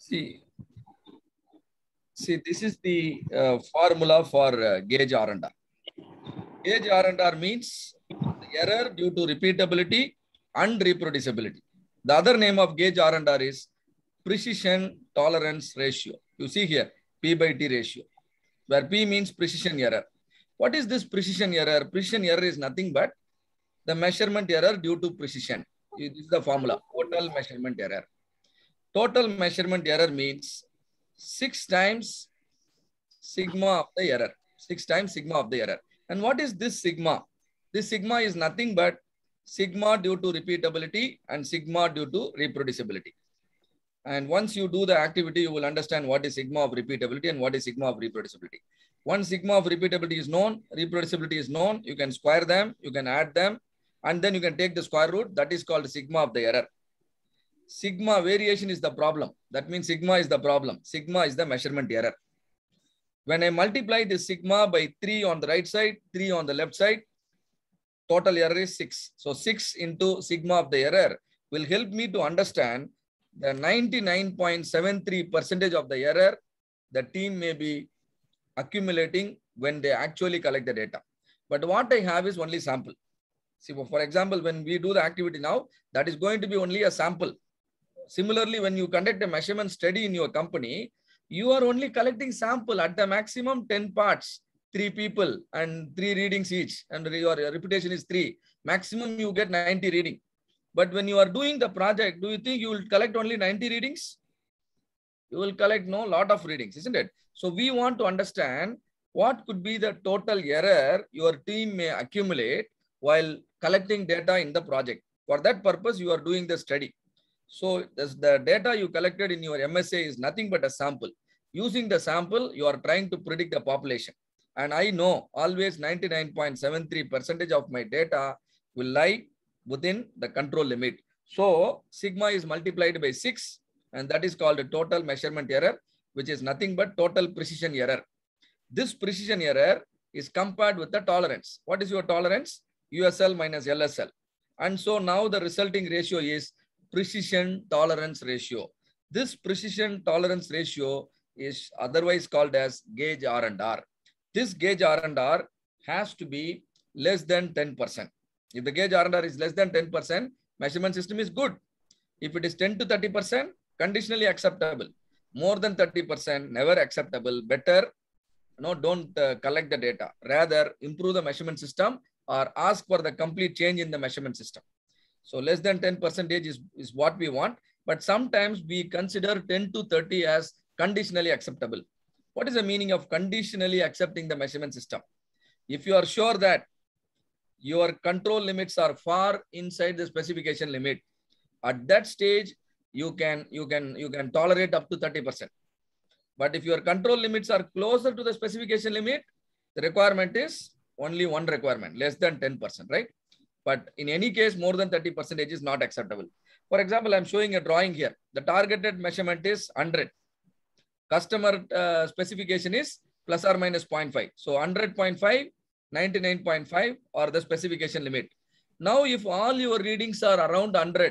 See, this is the formula for gauge R&R. Gauge R&R means error due to repeatability and reproducibility. The other name of gauge R&R is precision tolerance ratio. You see here, P by T ratio, where P means precision error. What is this precision error? Precision error is nothing but the measurement error due to precision. This is the formula, total measurement error. Total measurement error means 6 times sigma of the error. 6 times sigma of the error. And what is this sigma? This sigma is nothing but sigma due to repeatability and sigma due to reproducibility. And once you do the activity, you will understand what is sigma of repeatability and what is sigma of reproducibility. Once sigma of repeatability is known, reproducibility is known, you can square them, you can add them, and then you can take the square root. That is called sigma of the error. Sigma variation is the problem. That means sigma is the problem. Sigma is the measurement error. When I multiply this sigma by 3 on the right side, 3 on the left side, total error is 6. So 6 into sigma of the error will help me to understand the 99.73% of the error the team may be accumulating when they actually collect the data. But what I have is only sample. See, for example, when we do the activity now, that is going to be only a sample. Similarly, when you conduct a measurement study in your company, you are only collecting sample at the maximum 10 parts, 3 people and 3 readings each. And your reputation is 3. Maximum you get 90 reading. But when you are doing the project, do you think you will collect only 90 readings? You will collect lot of readings, isn't it? So we want to understand what could be the total error your team may accumulate while collecting data in the project. For that purpose, you are doing the study. So the data you collected in your MSA is nothing but a sample. Using the sample, you are trying to predict the population. And I know always 99.73% of my data will lie within the control limit. So sigma is multiplied by 6, and that is called a total measurement error, which is nothing but total precision error. This precision error is compared with the tolerance. What is your tolerance? USL minus LSL. And so now the resulting ratio is precision tolerance ratio. This precision tolerance ratio is otherwise called as gauge R&R. This gauge R&R has to be less than 10%. If the gauge R&R is less than 10%, measurement system is good. If it is 10 to 30%, conditionally acceptable. More than 30%, never acceptable. Better, don't collect the data. Rather, improve the measurement system or ask for the complete change in the measurement system. So less than 10% is what we want. But sometimes we consider 10 to 30 as conditionally acceptable. What is the meaning of conditionally accepting the measurement system? If you are sure that your control limits are far inside the specification limit, at that stage, you can tolerate up to 30%. But if your control limits are closer to the specification limit, the requirement is only one requirement, less than 10%, right? But in any case, more than 30% is not acceptable. For example, I'm showing a drawing here. The targeted measurement is 100. Customer specification is plus or minus 0.5. So 100.5, 99.5 or the specification limit. Now, if all your readings are around 100,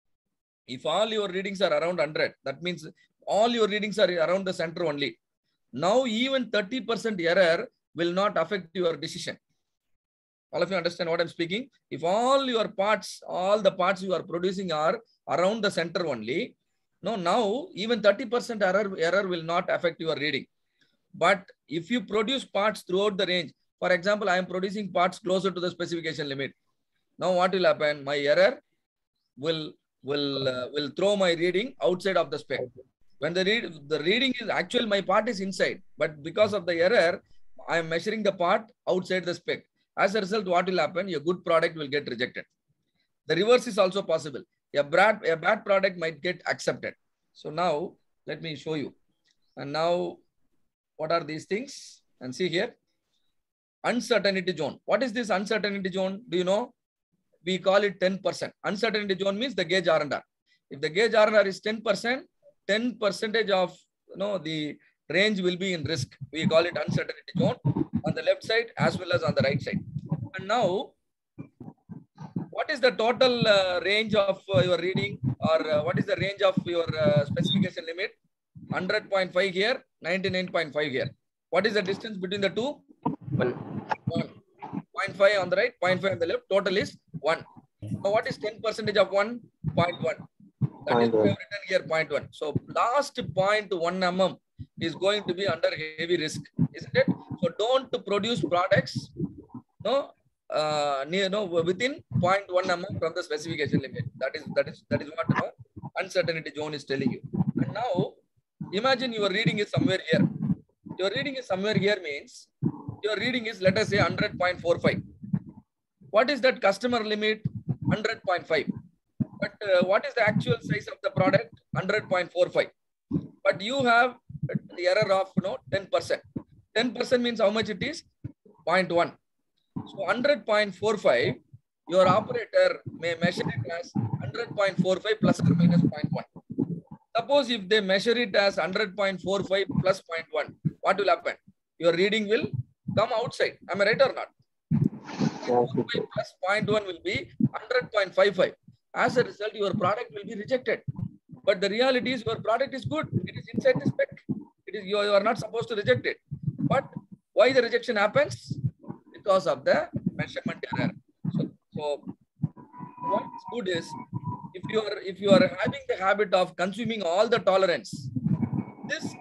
that means all your readings are around the center only. Now, even 30% error will not affect your decision. All of you understand what I'm speaking? If all your parts, all the parts you are producing are around the center only, now even 30% error will not affect your reading. But if you produce parts throughout the range, for example, I am producing parts closer to the specification limit. Now what will happen? My error will throw my reading outside of the spec. When the reading is actual, my part is inside, but because of the error, I am measuring the part outside the spec. As a result, what will happen? A good product will get rejected. The reverse is also possible. A bad product might get accepted. So now let me show you. And now what are these things? And see here, uncertainty zone. What is this uncertainty zone? Do you know? We call it 10%. Uncertainty zone means the gauge R&R. If the gauge R&R is 10%, 10% of the range will be in risk. We call it uncertainty zone on the left side as well as on the right side. And now, what is the total range of your reading, or what is the range of your specification limit? 100.5 here, 99.5 here. What is the distance between the two? 1. 1. 0.5 on the right, 0.5 on the left. Total is 1. Now, what is 10% of 1? 0.1. That is why I have written here 0.1. So, last 0.1 mm is going to be under heavy risk, isn't it? So, don't produce products within 0.1 mm from the specification limit. That is what uncertainty zone is telling you. And now, imagine your reading is somewhere here. Your reading is somewhere here means your reading is, let us say, 100.45. What is that customer limit? 100.5. But what is the actual size of the product? 100.45. But you have the error of 10%. 10% means how much it is? 0.1. So 100.45, your operator may measure it as 100.45 plus or minus 0.1. Suppose if they measure it as 100.45 plus 0.1, what will happen? Your reading will come outside. Am I right or not? 100.45 plus 0.1 will be 100.55. As a result, your product will be rejected. But the reality is your product is good. It is inside the spec. You are not supposed to reject it. But why the rejection happens? Because of the measurement error. So what's good is if you are having the habit of consuming all the tolerance, this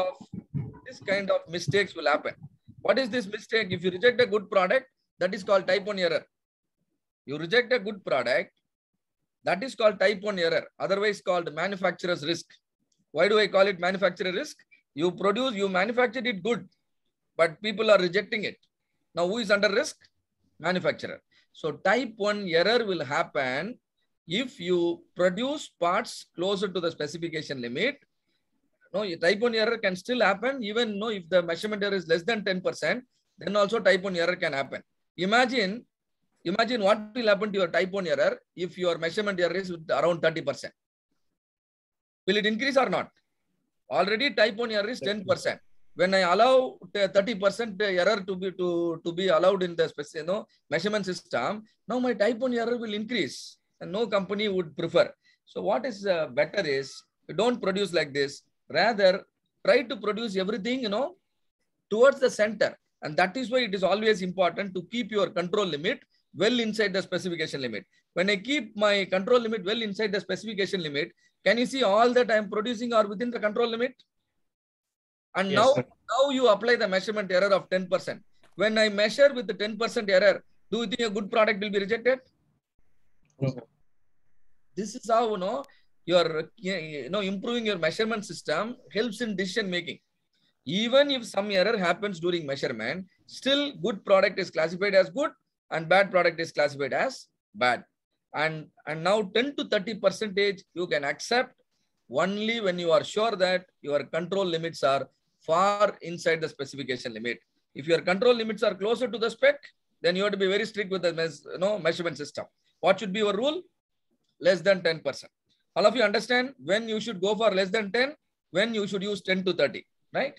kind of mistakes will happen. What is this mistake? If you reject a good product, that is called type 1 error. You reject a good product, that is called type 1 error, otherwise called manufacturer's risk. Why do I call it manufacturer risk? You manufactured it good, but people are rejecting it. Now, who is under risk? Manufacturer. So, type 1 error will happen if you produce parts closer to the specification limit. No, type 1 error can still happen even if the measurement error is less than 10%, then also type 1 error can happen. Imagine what will happen to your type 1 error if your measurement error is around 30%. Will it increase or not? Already type 1 error is 10%. When I allow 30% error to be allowed in the measurement system, now my type 1 error will increase and no company would prefer. So what is better is don't produce like this. Rather, try to produce everything towards the center. And that is why it is always important to keep your control limit well inside the specification limit. When I keep my control limit well inside the specification limit, can you see all that I am producing are within the control limit? And yes, now you apply the measurement error of 10%. When I measure with the 10% error, do you think a good product will be rejected? No. This is how you're improving your measurement system helps in decision making. Even if some error happens during measurement, still good product is classified as good and bad product is classified as bad. And now 10 to 30% you can accept only when you are sure that your control limits are far inside the specification limit. If your control limits are closer to the spec, then you have to be very strict with the measurement system. What should be your rule? Less than 10%. All of you understand when you should go for less than 10, when you should use 10 to 30, right?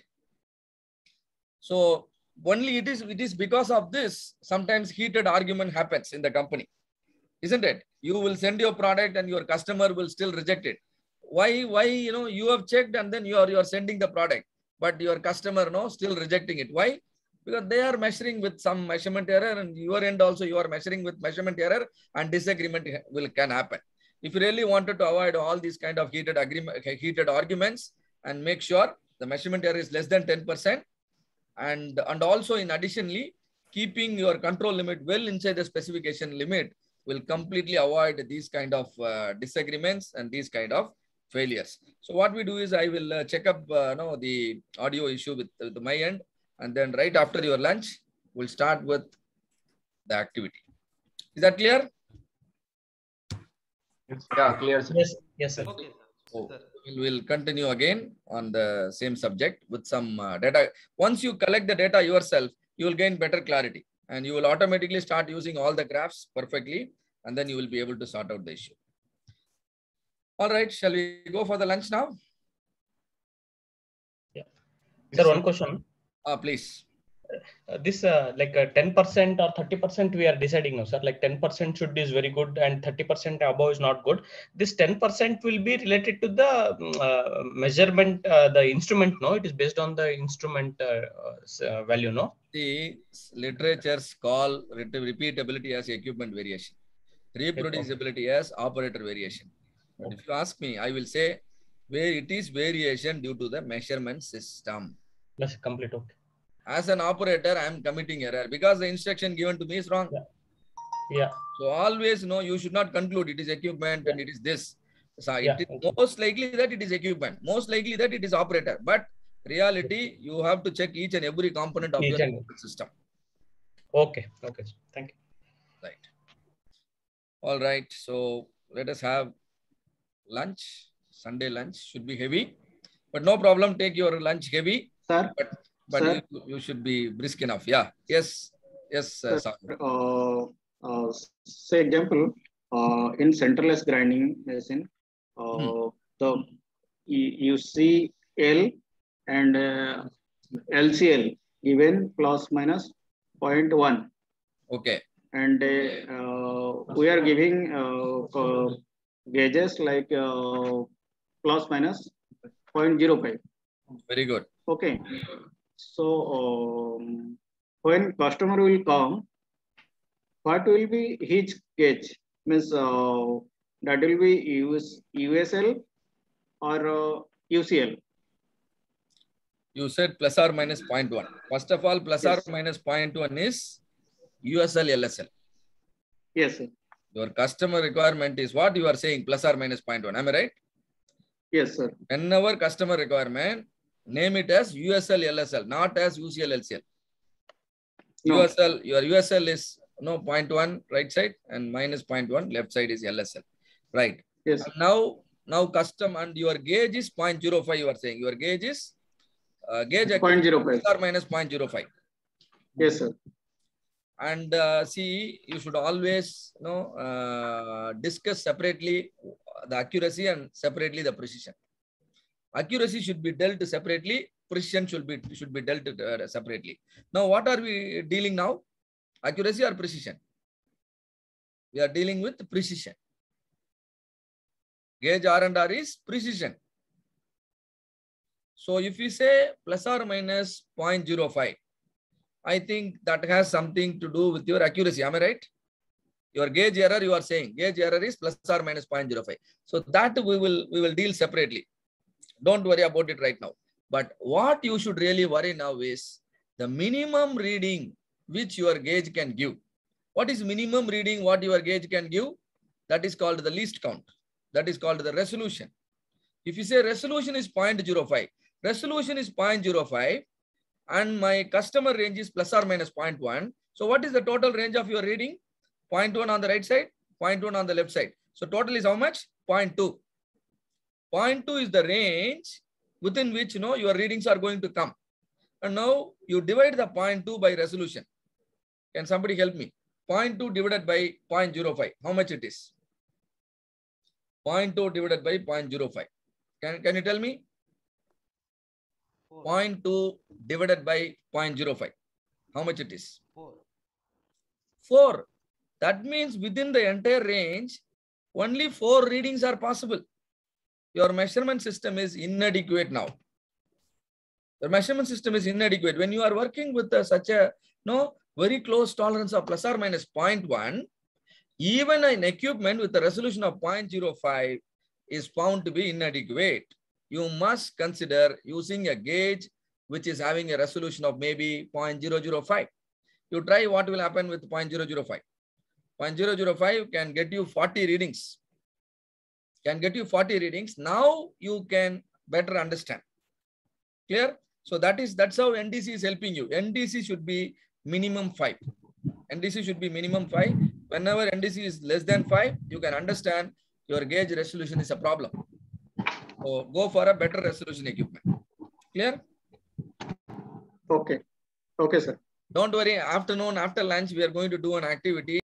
So only it is because of this, sometimes heated argument happens in the company, isn't it? You will send your product and your customer will still reject it. Why you have checked and then you are sending the product, but your customer still rejecting it. Why? Because they are measuring with some measurement error and your end also you are measuring with measurement error and disagreement can happen. If you really wanted to avoid all these kind of heated arguments and make sure the measurement error is less than 10%, and also in additionally keeping your control limit well inside the specification limit will completely avoid these kind of disagreements and these kind of failures. So what we do is I will check up the audio issue with my end, and then right after your lunch we'll start with the activity. Is that clear? Yeah, clear, sir. Yes, sir. Okay, so we'll continue again on the same subject with some data. Once you collect the data yourself, you will gain better clarity and you will automatically start using all the graphs perfectly, and then you will be able to sort out the issue. All right, shall we go for the lunch now? Yeah. Sir, one question. Please. This like 10% or 30% we are deciding now, sir. Like 10% should is very good and 30% above is not good. This 10% will be related to the measurement, the instrument. No, it is based on the instrument value. No. The literatures call repeatability as equipment variation, reproducibility as operator variation. But if you ask me, I will say where it is variation due to the measurement system. Yes, complete. Okay. As an operator, I am committing error because the instruction given to me is wrong. Yeah. So always you should not conclude it is equipment and it is this. So it is most likely that it is equipment, most likely that it is operator. But reality, you have to check each and every component of your system. Okay. Okay. Thank you. Right. All right. So let us have lunch. Sunday lunch should be heavy, but no problem. Take your lunch heavy. Sir. But sir, you should be brisk enough. Yeah. Yes. Yes. Sir. Say example, in centralized grinding machine, the UCL and LCL given plus minus 0.1. Okay. And we are giving gauges like plus minus 0.05. Very good. Okay. So when customer will come, what will be his gauge? Means that will be USL or UCL. You said plus or minus 0.1. First of all, plus or minus 0.1 is USL, LSL. Yes, sir. Your customer requirement is what you are saying, plus or minus 0.1. Am I right? Yes, sir. Whenever customer requirement, name it as USL, LSL, not as UCL, LCL. No. USL, your USL is 0.1 right side and minus 0.1 left side is LSL. Right. Yes. And now custom and your gauge is 0.05. You are saying your gauge is gauge 0.05 or minus 0.05. Yes, sir. And see, you should always discuss separately the accuracy and separately the precision. Accuracy should be dealt separately. Precision should be dealt separately. Now, what are we dealing now? Accuracy or precision? We are dealing with precision. Gauge R&R is precision. So if you say plus or minus 0.05, I think that has something to do with your accuracy. Am I right? Your gauge error, you are saying gauge error is plus or minus 0.05. So that we will deal separately. Don't worry about it right now. But what you should really worry now is the minimum reading which your gauge can give. What is minimum reading what your gauge can give? That is called the least count. That is called the resolution. If you say resolution is 0.05, resolution is 0.05 and my customer range is plus or minus 0.1. So what is the total range of your reading? 0.1 on the right side, 0.1 on the left side. So total is how much? 0.2. 0.2 is the range within which your readings are going to come. And now you divide the 0.2 by resolution. Can somebody help me? 0.2 divided by 0.05. How much it is? 0.2 divided by 0.05. Can you tell me? 0.2 divided by 0.05. How much it is? 4. That means within the entire range, only 4 readings are possible. Your measurement system is inadequate now. The measurement system is inadequate. When you are working with such a very close tolerance of plus or minus 0.1, even an equipment with a resolution of 0.05 is found to be inadequate. You must consider using a gauge which is having a resolution of maybe 0.005. You try what will happen with 0.005. 0.005 can get you 40 readings. Now you can better understand. Clear? So that's how NDC is helping you. NDC should be minimum 5. NDC should be minimum 5. Whenever NDC is less than 5, you can understand your gauge resolution is a problem. So go for a better resolution equipment. Clear? Okay. Okay, sir. Don't worry. Afternoon, after lunch, we are going to do an activity.